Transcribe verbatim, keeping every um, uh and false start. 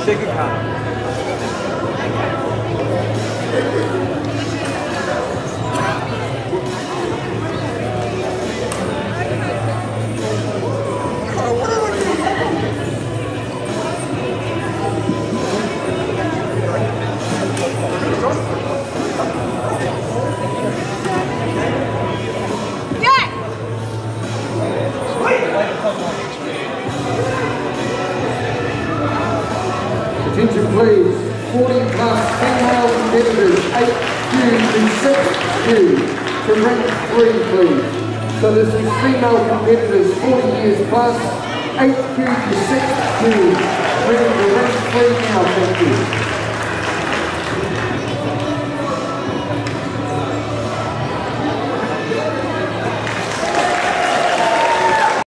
Second Kata. Attention please, forty plus female competitors, eight Q to six Q to ring three please. So this is female competitors, forty years plus, eight Q to six Q, ready to ring three now, thank you.